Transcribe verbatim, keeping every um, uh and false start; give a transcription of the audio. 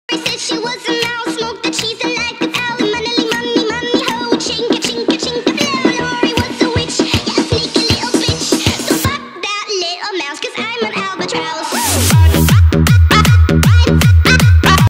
Said she was a mouse, smoked the cheese and like a owl. Money, money, money, ho, chinka, chinka, chinka, blow. Lori was a witch, yeah, a sneaky little bitch. So fuck that little mouse, cause I'm an albatross.